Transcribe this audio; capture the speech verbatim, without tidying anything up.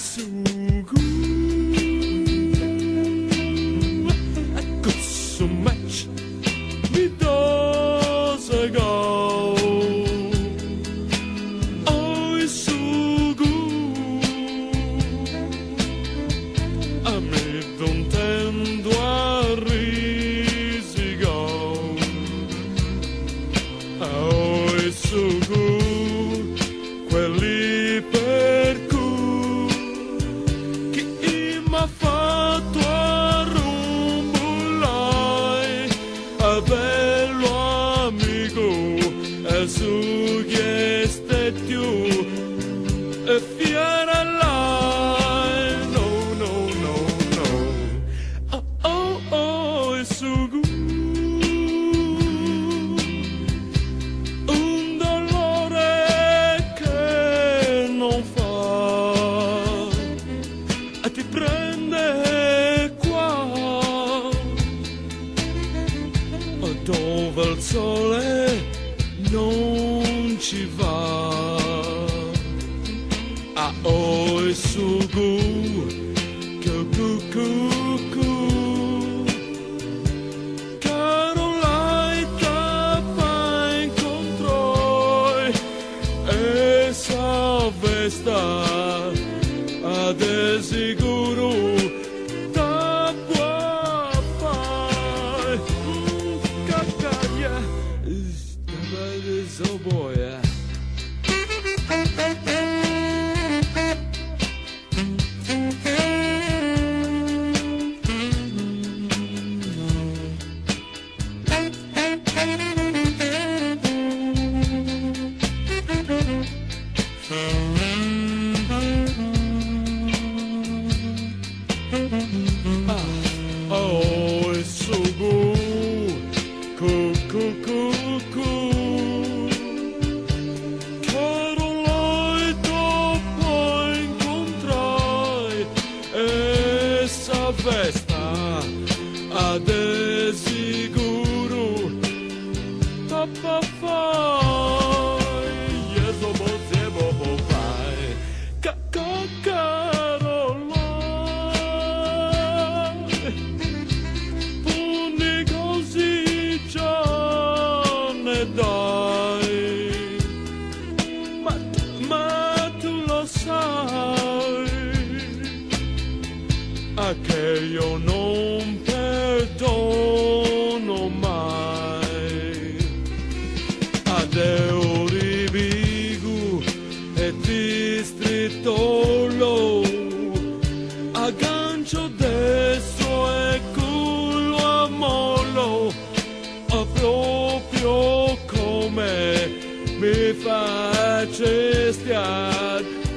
so good. I got so much me does ago. Oh, it's so good. A me contento a risigo. Oh, it's so good. Quelli per cui chi m'ha fatto arrumbolare a bello amico e su chieste più e fiera là no no no no oh oh oh è so good. Un dolore che non fa a ti prende qua dove il sole non ci va. Ah oh è so good. Cu cu cu cu Carolina fa incontrò essa vesta a de sicuro da guapa cacaglia so boy yeah. Oh, it's so good. Cool, cool, cool, cool. Caroline dopo incontrai essa festa a de sicuro tappa fai yeso boze bobo fai ca ca Caroline puni così già ne dai ma, ma tu lo sai a che io non perdono mai adeo rivigu e ti stritolo aggancio destro e culo a mollo oh, proprio come mi facesti ad